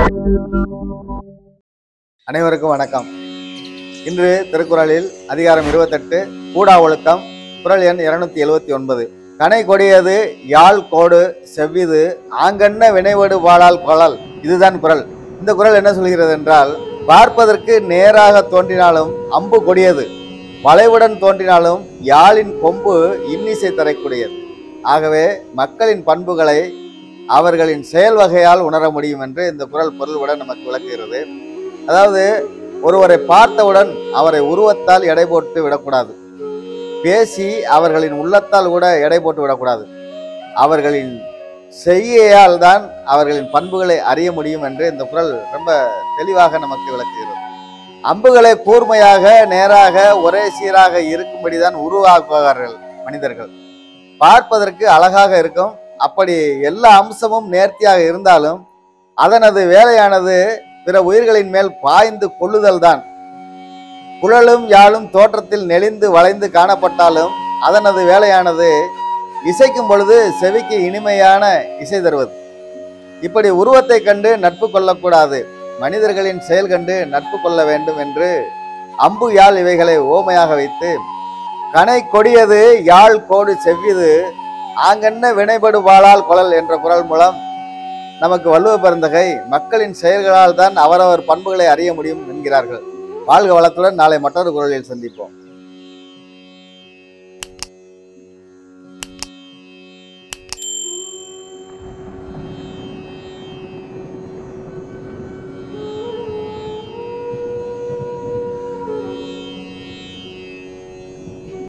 அனைவருக்கும் வணக்கம். இன்று திருக்குறளில் அதிகாரம் 28 கூடா ஒழுக்கம் குறள் எண் 279. கனை கொடியது யாழ் கோடு செவ்விது ஆங்கண்ண வினைவடு வாழால் கொளல். இதுதான் குறள். இந்த குறள் என்ன சொல்கிறது என்றால், பார்ப்பதற்கு நேராக தோன்றினாலும் அம்பு கொடியது, வளைவுடன் தோன்றினாலும் யாழின் கொம்பு இன்னிசை தரக்கூடியது. ஆகவே மக்களின் பண்புகளை அவர்களின் செயல் வகையால் உணர முடியும் என்று இந்த குறள் பொருளுடன் நமக்கு விளக்குகிறது. அதாவது, ஒருவரை பார்த்தவுடன் அவரை உருவத்தால் எடை போட்டு விடக்கூடாது, பேசி அவர்களின் உள்ளத்தால் கூட எடை போட்டு விடக்கூடாது. அவர்களின் செய்கையால் தான் அவர்களின் பண்புகளை அறிய முடியும் என்று இந்த குறள் ரொம்ப தெளிவாக நமக்கு விளக்குகிறது. அம்புகளை கூர்மையாக நேராக ஒரே சீராக இருக்கும்படிதான் உருவாக்குவார்கள் மனிதர்கள். பார்ப்பதற்கு அழகாக இருக்கும். அப்படி எல்லா அம்சமும் நேர்த்தியாக இருந்தாலும் அதனது வேலையானது பிற உயிர்களின் மேல் பாய்ந்து கொள்ளுதல் தான். குழலும் யாழும் தோற்றத்தில் நெளிந்து வளைந்து காணப்பட்டாலும் அதனது வேலையானது இசைக்கும் பொழுது செவிக்கு இனிமையான இசை தருவது. இப்படி உருவத்தை கண்டு நட்பு கொள்ளக்கூடாது, மனிதர்களின் செயல் கண்டு நட்பு கொள்ள வேண்டும் என்று அம்பு யாழ் இவைகளை ஓமையாக வைத்து, கனை கொடியது யாழ் கோடு செவ்விது ஆங்கண்ண வினைபடு வாழால் கொளல் என்ற குறள் மூலம் நமக்கு வள்ளுவ பெருந்தகை மக்களின் செயல்களால் தான் அவரவர் பண்புகளை அறிய முடியும் என்கிறார்கள். வாழ்க வளத்துடன். நாளை மற்றொரு குறளில் சந்திப்போம்.